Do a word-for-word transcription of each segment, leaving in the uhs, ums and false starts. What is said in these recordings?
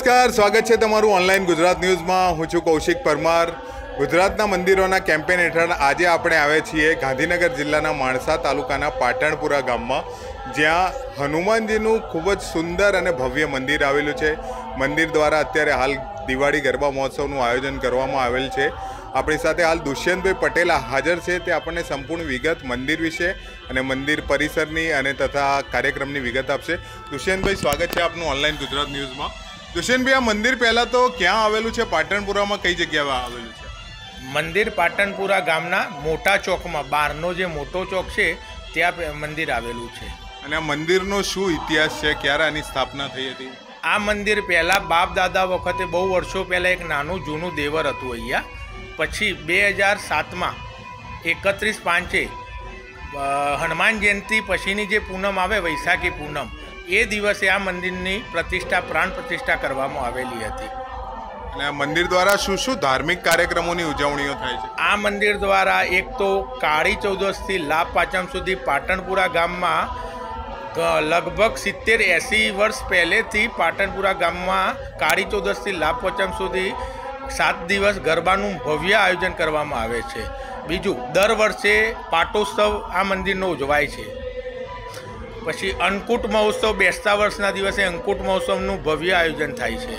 નમસ્કાર, સ્વાગત છે તમારું ઓનલાઈન ગુજરાત ન્યૂઝમાં। હું છું કૌશિક પરમાર। ગુજરાતના મંદિરોના કેમ્પેન હેઠળ આજે આપણે આવ્યા છીએ ગાંધીનગર જિલ્લાના માણસા તાલુકાના પાટણપુરા ગામમાં, જ્યાં હનુમાનજીનું ખૂબ જ સુંદર અને ભવ્ય મંદિર આવેલું છે। મંદિર દ્વારા અત્યારે હાલ દિવાળી ગરબા મહોત્સવનું આયોજન કરવામાં આવેલ છે। આપણી સાથે હાલ દુષ્યંતભાઈ પટેલ હાજર છે। તે આપણને સંપૂર્ણ વિગત મંદિર વિશે અને મંદિર પરિસરની અને તથા કાર્યક્રમની વિગત આપશે। દુષ્યંતભાઈ, સ્વાગત છે આપનું ઓનલાઈન ગુજરાત ન્યૂઝમાં। દુષ્યંતભાઈ, આ મંદિર પહેલાં તો ક્યાં આવેલું છે? પાટણપુરામાં કઈ જગ્યાએ આવેલું છે મંદિર? પાટણપુરા ગામના મોટા ચોકમાં, બહારનો જે મોટો ચોક છે ત્યાં મંદિર આવેલું છે। અને આ મંદિરનો શું ઇતિહાસ છે? ક્યારે આની સ્થાપના થઈ હતી? આ મંદિર પહેલાં બાપ દાદા વખતે બહુ વર્ષો પહેલાં એક નાનું જૂનું દેવર હતું અહીંયા। પછી બે હજાર સાતમાં એકત્રીસ પાંચે હનુમાન જયંતિ પછીની જે પૂનમ આવે, વૈશાખી પૂનમ, એ દિવસે આ મંદિરની પ્રતિષ્ઠા, પ્રાણ પ્રતિષ્ઠા કરવામાં આવેલી હતી। અને આ મંદિર દ્વારા શું શું ધાર્મિક કાર્યક્રમોની ઉજવણીઓ થાય છે? આ મંદિર દ્વારા એક તો કાળી ચૌદસથી લાભ પાંચમ સુધી પાટણપુરા ગામમાં લગભગ સિત્તેર એંસી વર્ષ પહેલેથી પાટણપુરા ગામમાં કાળી ચૌદસથી લાભ પાંચમ સુધી સાત દિવસ ગરબાનું ભવ્ય આયોજન કરવામાં આવે છે। બીજું, દર વર્ષે પાટોત્સવ આ મંદિરનો ઉજવાય છે। પછી અન્નકૂટ મહોત્સવ, બેસતા વર્ષના દિવસે અન્નકૂટ મહોત્સવનું ભવ્ય આયોજન થાય છે।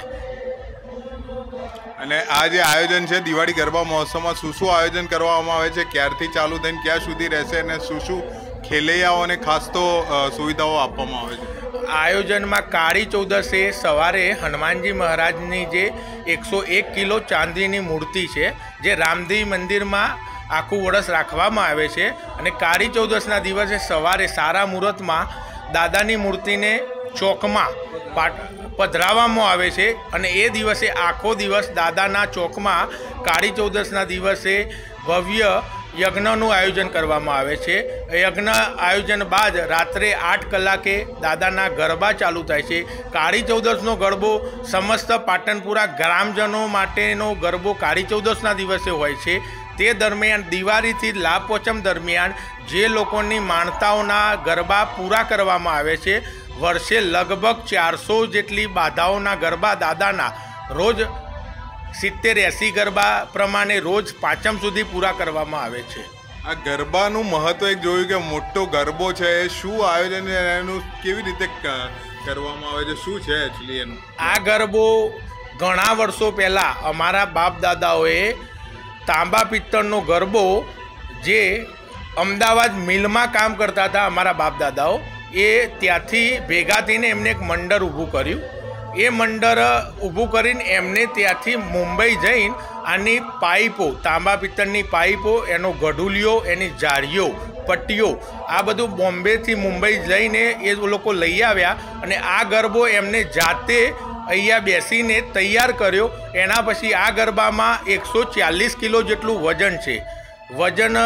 અને આ જે આયોજન છે દિવાળી ગરબા મહોત્સવમાં, શું શું આયોજન કરવામાં આવે છે? ક્યારથી ચાલુ થઈને ક્યાં સુધી રહેશે? અને શું શું ખેલૈયાઓને ખાસ તો સુવિધાઓ આપવામાં આવે છે? આયોજનમાં કાળી ચૌદસે સવારે હનુમાનજી મહારાજની જે એકસો એક કિલો ચાંદીની મૂર્તિ છે, જે રામદેવ મંદિરમાં આખું વર્ષ રાખવામાં આવે છે, અને કાળી ચૌદસના દિવસે સવારે સારા મુહૂર્તમાં દાદાની મૂર્તિને ચોકમાં પાટ પધરાવવામાં આવે છે, અને એ દિવસે આખો દિવસ દાદાના ચોકમાં કાળી ચૌદસના દિવસે ભવ્ય યજ્ઞનું આયોજન કરવામાં આવે છે। યજ્ઞ આયોજન બાદ રાત્રે આઠ કલાકે દાદાના ગરબા ચાલુ થાય છે। કાળી ચૌદસનો ગરબો સમસ્ત પાટણપુરા ગ્રામજનો માટેનો ગરબો કાળી ચૌદસના દિવસે હોય છે। તે દરમિયાન દિવાળીથી લાભ પાંચમ દરમિયાન જે લોકોની માનતાઓના ગરબા પૂરા કરવામાં આવે છે, વર્ષે લગભગ ચારસો જેટલી બાધાઓના ગરબા દાદાના રોજ સિત્તેર એંસી ગરબા પ્રમાણે રોજ પાંચમ સુધી પૂરા કરવામાં આવે છે। આ ગરબાનું મહત્વ એક જોયું કે મોટો ગરબો છે, એ શું આયોજન છે, એનું કેવી રીતે કરવામાં આવે છે, શું છે એકચ્યુઅલી એનું? આ ગરબો ઘણા વર્ષો પહેલાં અમારા બાપ દાદાઓએ તાંબા પિત્તળનો ગરબો, જે અમદાવાદ મિલમાં કામ કરતા હતા અમારા બાપ દાદાઓ, એ ત્યાંથી ભેગા થઈને એમને એક મંડળ ઊભું કર્યું। એ મંડળ ઊભું કરીને એમને ત્યાંથી મુંબઈ જઈને આની પાઇપો, તાંબા પિત્તળની પાઇપો, એનો ગઢુલિયો, એની જાળીઓ, પટ્ટીઓ, આ બધું બોમ્બેથી મુંબઈ જઈને એ લોકો લઈ આવ્યા, અને આ ગરબો એમને જાતે અહીંયા બેસીને તૈયાર કર્યો। એના પછી આ ગરબામાં એકસો ચાલીસ કિલો જેટલું વજન છે। વજન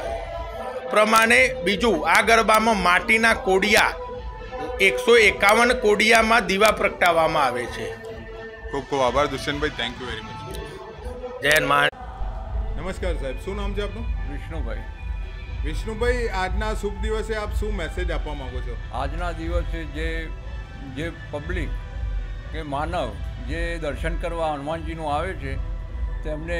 પ્રમાણે બીજું, આ ગરબામાં માટીના કોડિયા એકસો એકાવન કોડિયામાં દીવા પ્રગટાવવામાં આવે છે। ખૂબ ખૂબ આભાર દુષ્યંતભાઈ, thank you very much. Jai Hanuman. નમસ્કાર સાહેબ, શું નામ છે આપનું? વિષ્ણુભાઈ। વિષ્ણુભાઈ, આજના શુભ દિવસે આપ શું મેસેજ આપવા માંગો છો? આજના દિવસે જે જે પબ્લિક કે માનવ જે દર્શન કરવા હનુમાનજીનું આવે છે, તેમને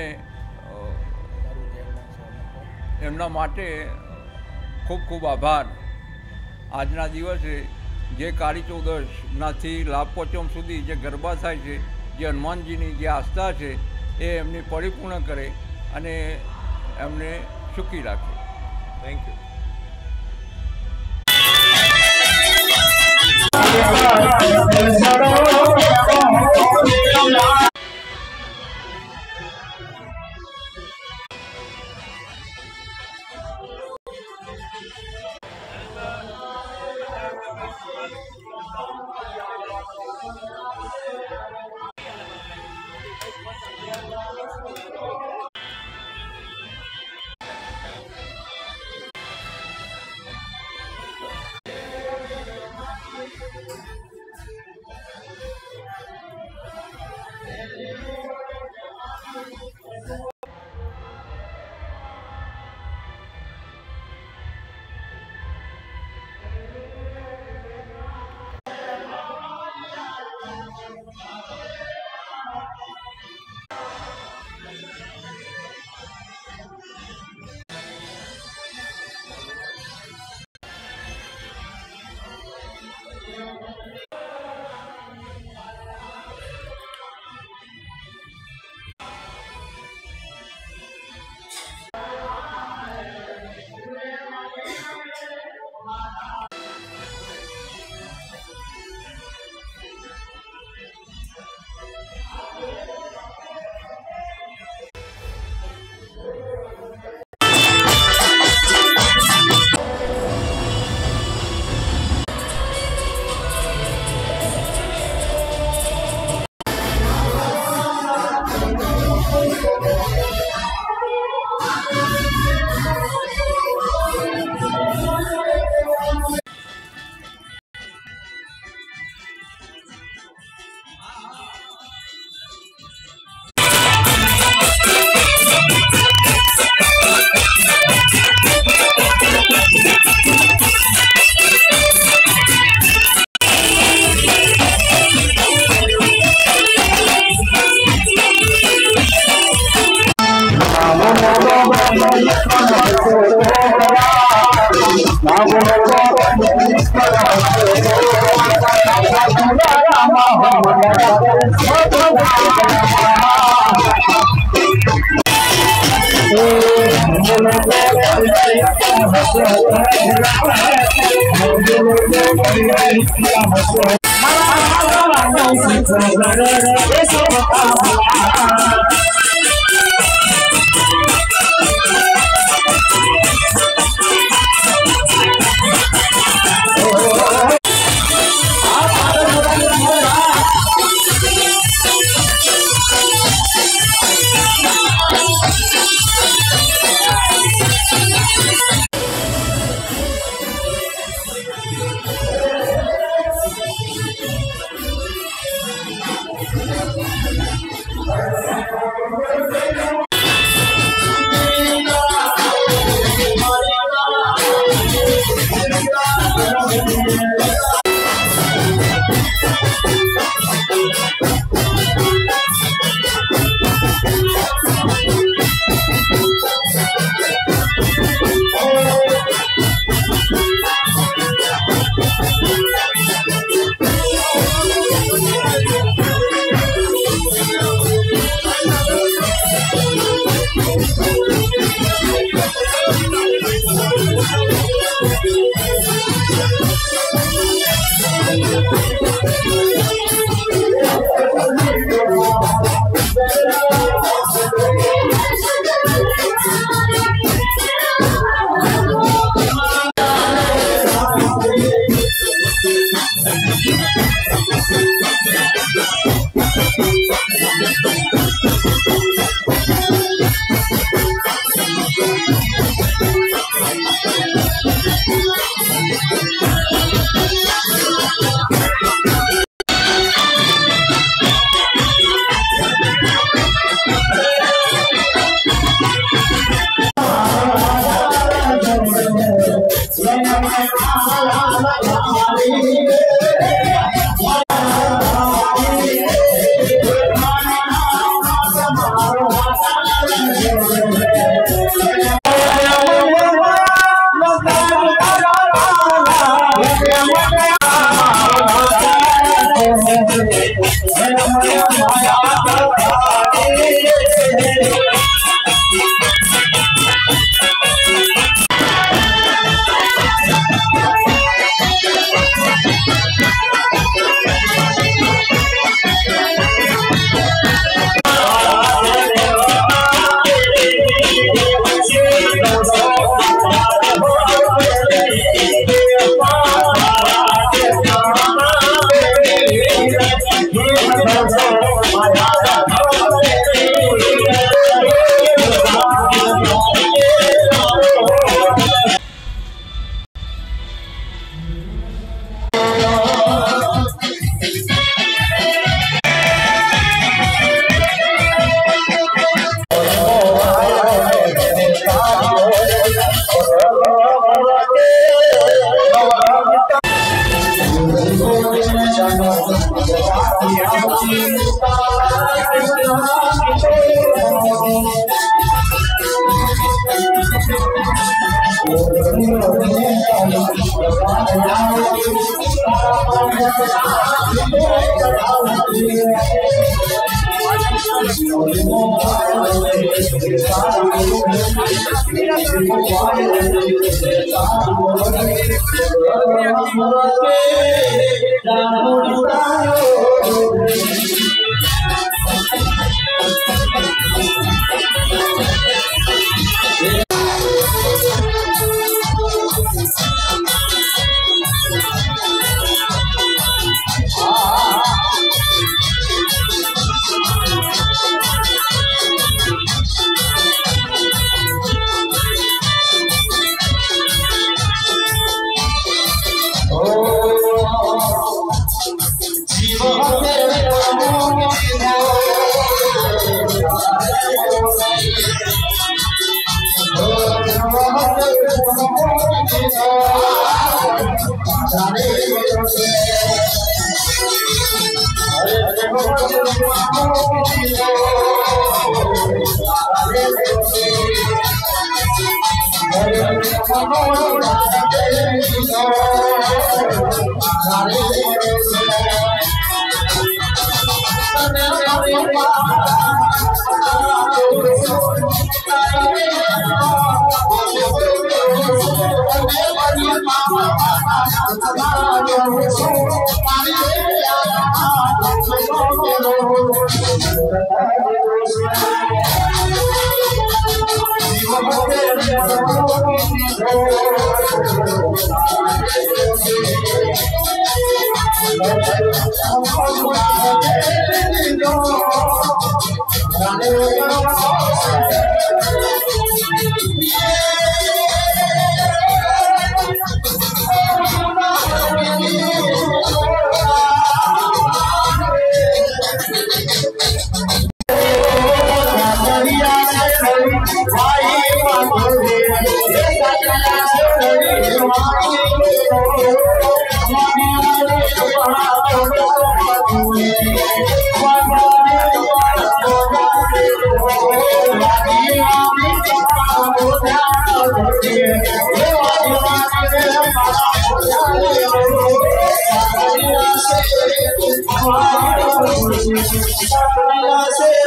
એમના માટે ખૂબ ખૂબ આભાર। આજના દિવસે જે કાળી ચૌદસનાથી લાભ પાંચમ સુધી જે ગરબા થાય છે, જે હનુમાનજીની જે આસ્થા છે, એ એમની પરિપૂર્ણ કરે અને એમને સુખી રાખે। Thank you. Thank you. से